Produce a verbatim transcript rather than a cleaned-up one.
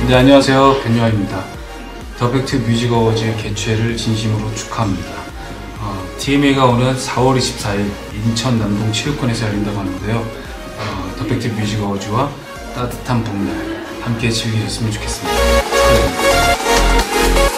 네, 안녕하세요. 변요한입니다. 더팩트 뮤직 어워즈 개최를 진심으로 축하합니다. 어, 티엠에이가 오는 사월 이십사일 인천 남동 체육관에서 열린다고 하는데요. 어, 더팩트 뮤직 어워즈와 따뜻한 봄날 함께 즐기셨으면 좋겠습니다. 축하드립니다.